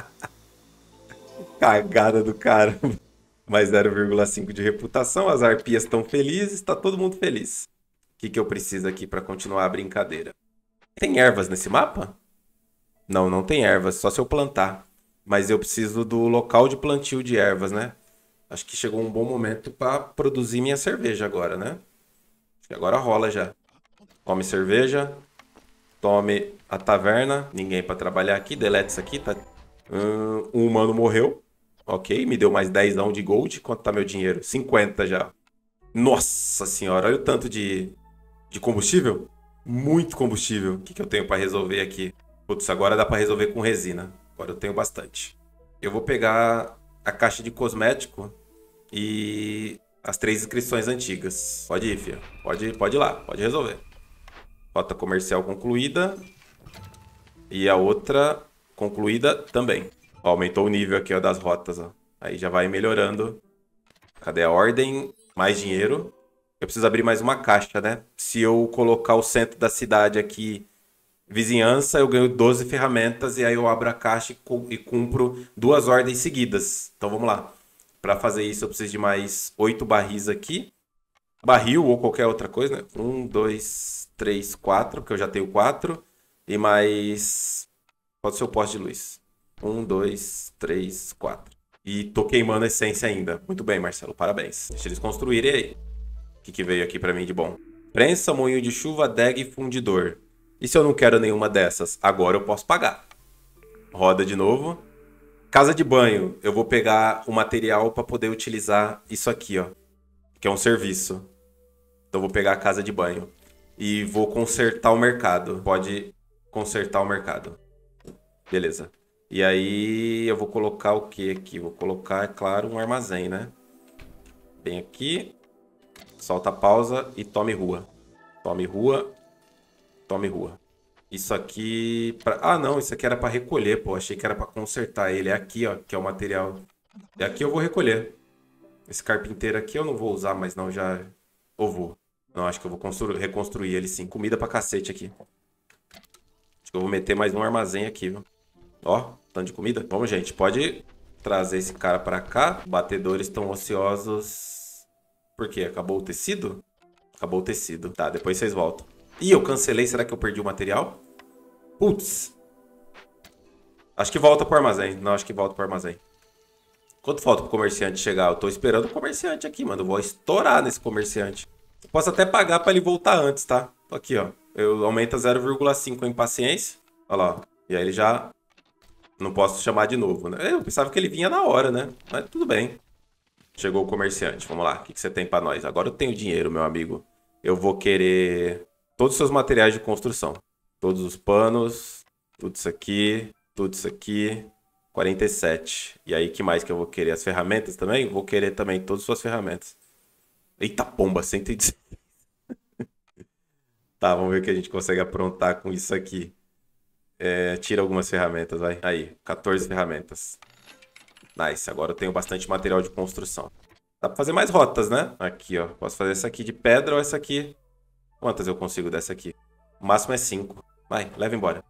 Cagada do cara. Mais zero vírgula cinco de reputação. As arpias estão felizes. Tá todo mundo feliz. O que, que eu preciso aqui pra continuar a brincadeira? Tem ervas nesse mapa? Não, não tem ervas. Só se eu plantar. Mas eu preciso do local de plantio de ervas, né? Acho que chegou um bom momento pra produzir minha cerveja agora, né? Acho que agora rola já. Tome cerveja. Tome a taverna. Ninguém pra trabalhar aqui. Delete isso aqui, tá? Hum, um humano morreu. Ok, me deu mais dez de gold. Quanto tá meu dinheiro? cinquenta já. Nossa senhora, olha o tanto de, de combustível. Muito combustível. O que, que eu tenho pra resolver aqui? Putz, agora dá pra resolver com resina. Agora eu tenho bastante. Eu vou pegar a caixa de cosmético e as três inscrições antigas. Pode ir, filha. Pode, pode ir lá, pode resolver. Rota comercial concluída. E a outra concluída também. Ó, aumentou o nível aqui, ó, das rotas, ó. Aí já vai melhorando. Cadê a ordem? Mais dinheiro. Eu preciso abrir mais uma caixa, né? Se eu colocar o centro da cidade aqui, vizinhança, eu ganho doze ferramentas e aí eu abro a caixa e, cu- e cumpro duas ordens seguidas. Então vamos lá. Para fazer isso eu preciso de mais oito barris aqui. Barril ou qualquer outra coisa, né? Um, dois, três, quatro, porque eu já tenho quatro. E mais... Pode ser o poste de luz. Um, dois, três, quatro. E tô queimando a essência ainda. Muito bem, Marcelo. Parabéns. Deixa eles construírem aí. O que, que veio aqui pra mim de bom? Prensa, moinho de chuva, adega e fundidor. E se eu não quero nenhuma dessas? Agora eu posso pagar. Roda de novo. Casa de banho. Eu vou pegar o material para poder utilizar isso aqui, ó. Que é um serviço. Então eu vou pegar a casa de banho. E vou consertar o mercado. Pode consertar o mercado. Beleza. E aí eu vou colocar o que aqui? Vou colocar, é claro, um armazém, né? Vem aqui. Solta a pausa e tome rua. Tome rua. Tome rua. Isso aqui... Pra... Ah, não. Isso aqui era para recolher, pô. Achei que era para consertar ele. É aqui, ó. Que é o material. É aqui eu vou recolher. Esse carpinteiro aqui eu não vou usar mais, não. Já... Ou vou. Não, acho que eu vou constru... reconstruir ele, sim. Comida pra cacete aqui. Acho que eu vou meter mais um armazém aqui, viu? Ó, tanto de comida. Vamos, gente. Pode trazer esse cara pra cá. Batedores estão ociosos. Por quê? Acabou o tecido? Acabou o tecido. Tá, depois vocês voltam. Ih, eu cancelei. Será que eu perdi o material? Putz. Acho que volta pro armazém. Não, acho que volta pro armazém. Quanto falta pro comerciante chegar? Eu tô esperando o comerciante aqui, mano. Eu vou estourar nesse comerciante. Eu posso até pagar pra ele voltar antes, tá? Tô aqui, ó. Eu aumento zero vírgula cinco em paciência. Olha lá, ó. E aí ele já... Não posso chamar de novo, né? Eu pensava que ele vinha na hora, né? Mas tudo bem. Chegou o comerciante. Vamos lá. O que que você tem pra nós? Agora eu tenho dinheiro, meu amigo. Eu vou querer todos os seus materiais de construção. Todos os panos. Tudo isso aqui. Tudo isso aqui. quarenta e sete. E aí, que mais que eu vou querer? As ferramentas também? Vou querer também todas as suas ferramentas. Eita pomba, cento e dezesseis. Tá, vamos ver o que a gente consegue aprontar com isso aqui. É, tira algumas ferramentas, vai. Aí, quatorze ferramentas. Nice, agora eu tenho bastante material de construção. Dá pra fazer mais rotas, né? Aqui, ó. Posso fazer essa aqui de pedra ou essa aqui. Quantas eu consigo dessa aqui? O máximo é cinco. Vai, leva embora.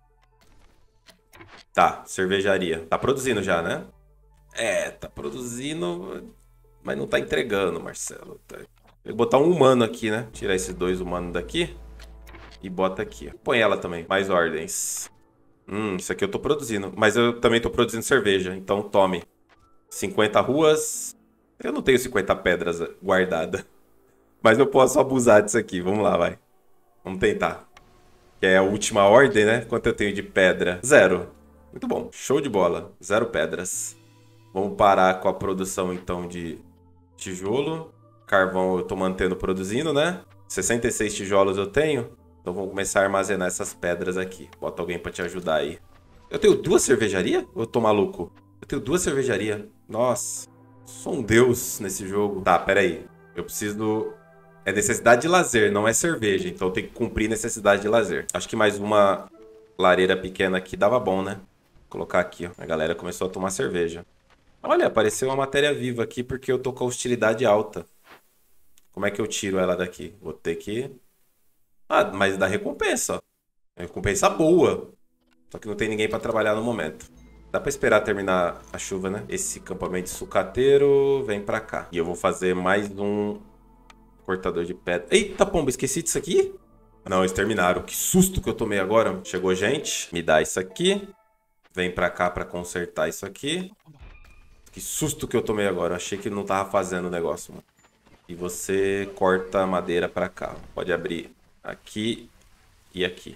Tá, cervejaria. Tá produzindo já, né? É, tá produzindo, mas não tá entregando, Marcelo. Tá... Vou botar um humano aqui, né? Tirar esses dois humanos daqui e bota aqui. Põe ela também. Mais ordens. Hum, isso aqui eu tô produzindo. Mas eu também tô produzindo cerveja. Então tome. cinquenta ruas. Eu não tenho cinquenta pedras guardadas. Mas eu posso abusar disso aqui. Vamos lá, vai. Vamos tentar. Que é a última ordem, né? Quanto eu tenho de pedra? Zero. Muito bom. Show de bola. Zero pedras. Vamos parar com a produção, então, de tijolo. Carvão eu tô mantendo produzindo, né? sessenta e seis tijolos eu tenho. Então vamos começar a armazenar essas pedras aqui. Bota alguém pra te ajudar aí. Eu tenho duas cervejarias? Ou eu tô maluco? Eu tenho duas cervejarias. Nossa. Sou um deus nesse jogo. Tá, pera aí. Eu preciso... É necessidade de lazer, não é cerveja. Então eu tenho que cumprir necessidade de lazer. Acho que mais uma lareira pequena aqui dava bom, né? Vou colocar aqui, ó. A galera começou a tomar cerveja. Olha, apareceu uma matéria viva aqui porque eu tô com a hostilidade alta. Como é que eu tiro ela daqui? Vou ter que... Ah, mas dá recompensa, ó. Recompensa boa. Só que não tem ninguém pra trabalhar no momento. Dá pra esperar terminar a chuva, né? Esse campamento sucateiro vem pra cá. E eu vou fazer mais um cortador de pedra. Eita, pomba, esqueci disso aqui? Não, eles terminaram. Que susto que eu tomei agora. Chegou gente. Me dá isso aqui. Vem pra cá pra consertar isso aqui. Que susto que eu tomei agora. Eu achei que não tava fazendo o negócio, mano. E você corta a madeira pra cá. Pode abrir aqui e aqui.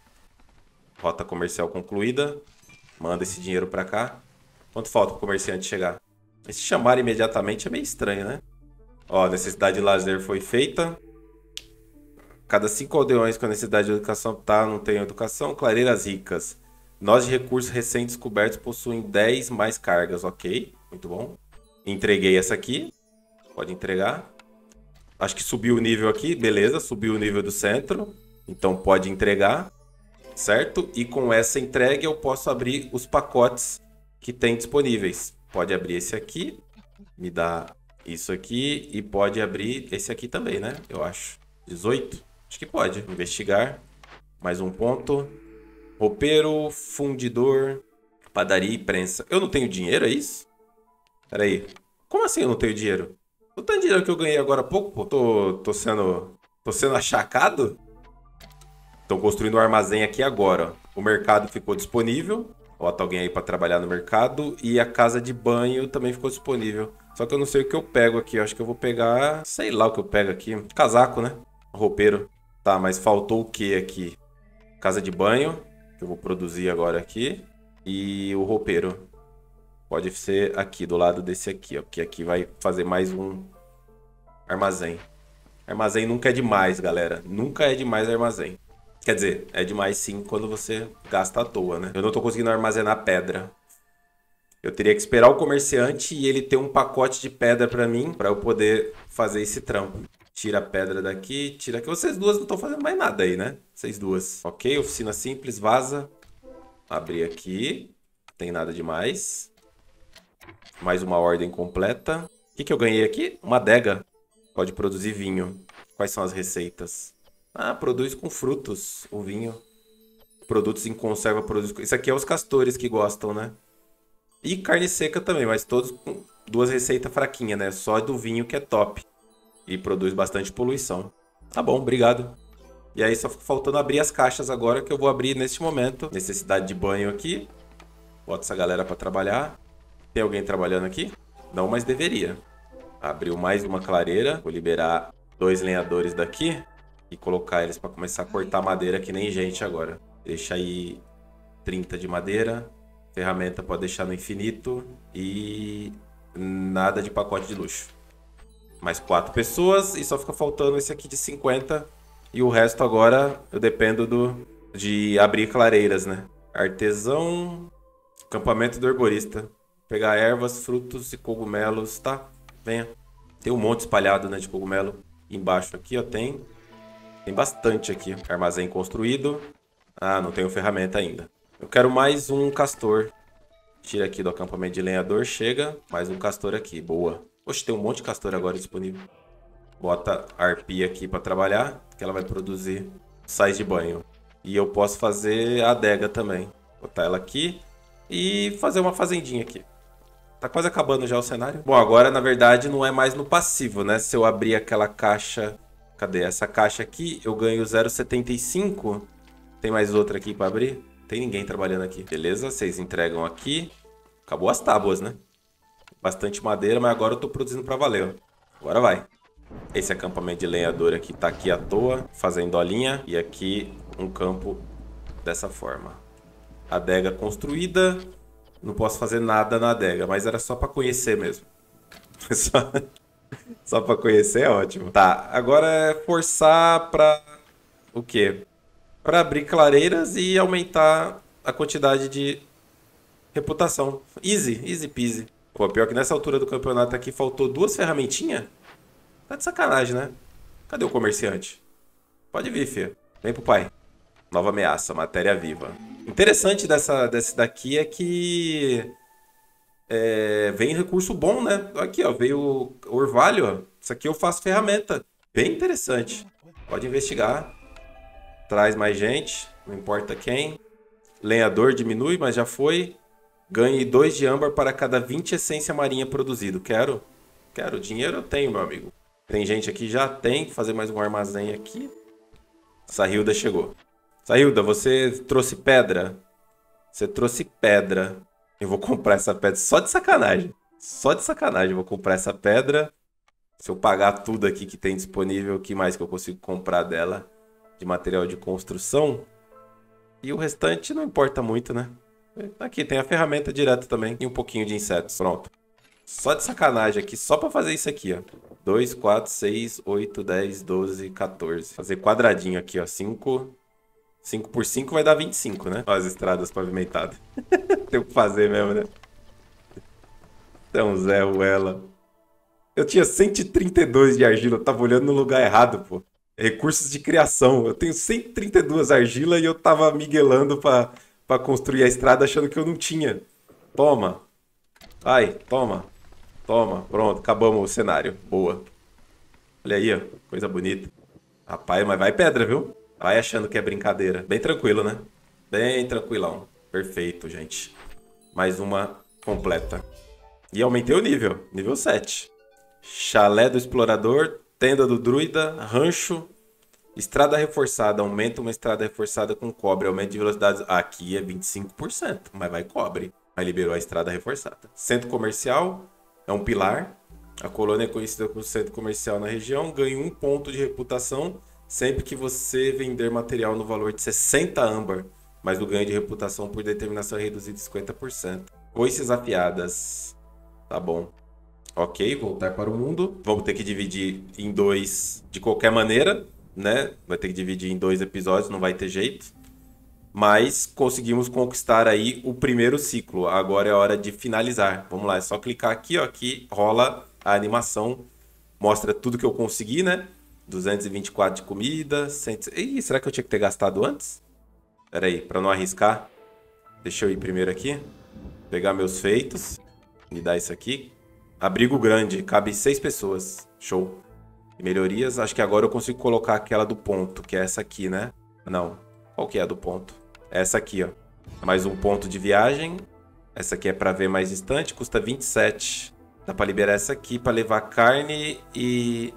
Rota comercial concluída. Manda esse dinheiro pra cá. Quanto falta pro comerciante chegar? Se chamar imediatamente é meio estranho, né? Ó, necessidade de lazer foi feita. Cada cinco aldeões com a necessidade de educação, tá, não tem educação. Clareiras ricas. Nós de recursos recém-descobertos possuem dez mais cargas, ok. Muito bom. Entreguei essa aqui. Pode entregar. Acho que subiu o nível aqui. Beleza, subiu o nível do centro. Então pode entregar. Certo? E com essa entrega eu posso abrir os pacotes que tem disponíveis. Pode abrir esse aqui. Me dá isso aqui. E pode abrir esse aqui também, né? Eu acho. dezoito? Acho que pode. Investigar. Mais um ponto. Roupeiro, fundidor, padaria e prensa. Eu não tenho dinheiro, é isso? Pera aí. Como assim eu não tenho dinheiro? O tanto de dinheiro que eu ganhei agora há pouco, pô. Tô, tô sendo... Tô sendo achacado? Estão construindo um armazém aqui agora. O mercado ficou disponível. Bota alguém aí pra trabalhar no mercado. E a casa de banho também ficou disponível. Só que eu não sei o que eu pego aqui. Eu acho que eu vou pegar... Sei lá o que eu pego aqui. Casaco, né? Roupeiro. Tá, mas faltou o que aqui? Casa de banho. Que eu vou produzir agora aqui. E o roupeiro. Pode ser aqui, do lado desse aqui, ó. Porque aqui vai fazer mais um armazém. Armazém nunca é demais, galera. Nunca é demais armazém. Quer dizer, é demais sim quando você gasta à toa, né? Eu não tô conseguindo armazenar pedra. Eu teria que esperar o comerciante e ele ter um pacote de pedra pra mim, pra eu poder fazer esse trampo. Tira a pedra daqui, tira aqui. Vocês duas não estão fazendo mais nada aí, né? Vocês duas. Ok, oficina simples, vaza. Abrir aqui. Tem nada demais. Mais uma ordem completa. O que, que eu ganhei aqui? Uma adega. Pode produzir vinho. Quais são as receitas? Ah, produz com frutos o vinho. Produtos em conserva, produz... Isso aqui é os castores que gostam, né? E carne seca também, mas todos com duas receitas fraquinhas, né? Só do vinho que é top. E produz bastante poluição. Tá bom, obrigado. E aí só fica faltando abrir as caixas agora, que eu vou abrir neste momento. Necessidade de banho aqui. Bota essa galera pra trabalhar. Tem alguém trabalhando aqui? Não, mas deveria. Abriu mais uma clareira. Vou liberar dois lenhadores daqui. E colocar eles pra começar a cortar madeira que nem gente agora. Deixa aí trinta de madeira. Ferramenta pode deixar no infinito. E nada de pacote de luxo. Mais quatro pessoas. E só fica faltando esse aqui de cinquenta. E o resto agora eu dependo do, de abrir clareiras, né? Artesão. Acampamento do herborista. Pegar ervas, frutos e cogumelos, tá? Venha. Tem um monte espalhado, né, de cogumelo. Embaixo aqui, ó, tem. Tem bastante aqui. Armazém construído. Ah, não tenho ferramenta ainda. Eu quero mais um castor. Tira aqui do acampamento de lenhador. Chega. Mais um castor aqui. Boa. Oxe, tem um monte de castor agora disponível. Bota a arpia aqui pra trabalhar. Que ela vai produzir sais de banho. E eu posso fazer a adega também. Botar ela aqui. E fazer uma fazendinha aqui. Tá quase acabando já o cenário. Bom, agora na verdade não é mais no passivo, né? Se eu abrir aquela caixa... Cadê? Essa caixa aqui eu ganho zero vírgula setenta e cinco. Tem mais outra aqui pra abrir? Tem ninguém trabalhando aqui. Beleza, vocês entregam aqui. Acabou as tábuas, né? Bastante madeira, mas agora eu tô produzindo pra valer. Agora vai. Esse acampamento de lenhador aqui tá aqui à toa, fazendo olinha. E aqui um campo dessa forma. Adega construída. Não posso fazer nada na adega, mas era só pra conhecer mesmo. Só, só pra conhecer é ótimo. Tá, agora é forçar pra... O quê? Pra abrir clareiras e aumentar a quantidade de reputação. Easy, easy peasy. Pô, pior que nessa altura do campeonato aqui faltou duas ferramentinhas. Tá de sacanagem, né? Cadê o comerciante? Pode vir, filho. Vem pro pai. Nova ameaça, matéria viva. Interessante dessa, desse daqui é que é, vem recurso bom, né? Aqui, ó, veio o orvalho, ó. Isso aqui eu faço ferramenta. Bem interessante. Pode investigar. Traz mais gente, não importa quem. Lenhador diminui, mas já foi. Ganhe dois de âmbar para cada vinte essência marinha produzido. Quero? Quero. Dinheiro eu tenho, meu amigo. Tem gente aqui já tem. Vou fazer mais um armazém aqui. Sahilda chegou. Sahilda, você trouxe pedra? Você trouxe pedra. Eu vou comprar essa pedra só de sacanagem. Só de sacanagem eu vou comprar essa pedra. Se eu pagar tudo aqui que tem disponível, o que mais que eu consigo comprar dela? De material de construção. E o restante não importa muito, né? Aqui tem a ferramenta direta também. E um pouquinho de insetos. Pronto. Só de sacanagem aqui. Só pra fazer isso aqui, ó. dois, quatro, seis, oito, dez, doze, quatorze. Fazer quadradinho aqui, ó. cinco... cinco por cinco vai dar vinte e cinco, né? Olha as estradas pavimentadas. Tem o que fazer mesmo, né? Então, Zé Ruela. Eu tinha cento e trinta e dois de argila. Eu tava olhando no lugar errado, pô. Recursos de criação. Eu tenho cento e trinta e duas argila e eu tava miguelando pra, pra construir a estrada achando que eu não tinha. Toma. Ai, toma. Toma. Pronto, acabamos o cenário. Boa. Olha aí, ó. Coisa bonita. Rapaz, mas vai pedra, viu? Vai achando que é brincadeira. Bem tranquilo, né? Bem tranquilão. Perfeito, gente. Mais uma completa. E aumentei o nível. Nível sete. Chalé do explorador. Tenda do druida. Rancho. Estrada reforçada. Aumenta uma estrada reforçada com cobre. Aumento de velocidade. Aqui é vinte e cinco por cento. Mas vai cobre. Aí liberou a estrada reforçada. Centro comercial. É um pilar. A colônia é conhecida como centro comercial na região. Ganha um ponto de reputação sempre que você vender material no valor de sessenta âmbar, mas o ganho de reputação por determinação é reduzido em cinquenta por cento. Foices afiadas. Tá bom. Ok, voltar para o mundo. Vamos ter que dividir em dois de qualquer maneira, né? Vai ter que dividir em dois episódios, não vai ter jeito. Mas conseguimos conquistar aí o primeiro ciclo. Agora é hora de finalizar. Vamos lá, é só clicar aqui, ó, que rola a animação. Mostra tudo que eu consegui, né? duzentos e vinte e quatro de comida. cem... Ih, será que eu tinha que ter gastado antes? Pera aí, para não arriscar. Deixa eu ir primeiro aqui. Pegar meus feitos. Me dar isso aqui. Abrigo grande, cabe seis pessoas. Show. Melhorias, acho que agora eu consigo colocar aquela do ponto, que é essa aqui, né? Não. Qual que é a do ponto? É essa aqui, ó. Mais um ponto de viagem. Essa aqui é para ver mais distante, custa vinte e sete. Dá para liberar essa aqui para levar carne e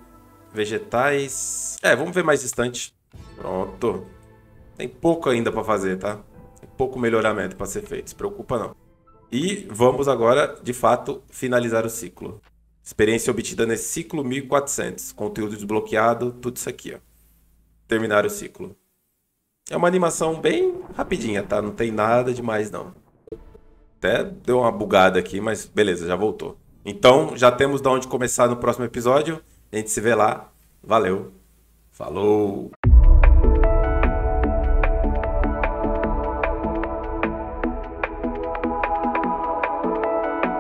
vegetais. É, vamos ver mais distante. Pronto. Tem pouco ainda para fazer, tá? Tem pouco melhoramento para ser feito, se preocupa não. E vamos agora, de fato, finalizar o ciclo. Experiência obtida nesse ciclo, mil e quatrocentos. Conteúdo desbloqueado, tudo isso aqui, ó. Terminar o ciclo. É uma animação bem rapidinha, tá? Não tem nada demais, não. Até deu uma bugada aqui, mas beleza, já voltou. Então, já temos de onde começar no próximo episódio. A gente se vê lá. Valeu. Falou!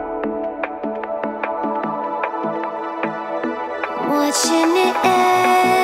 Watching it end.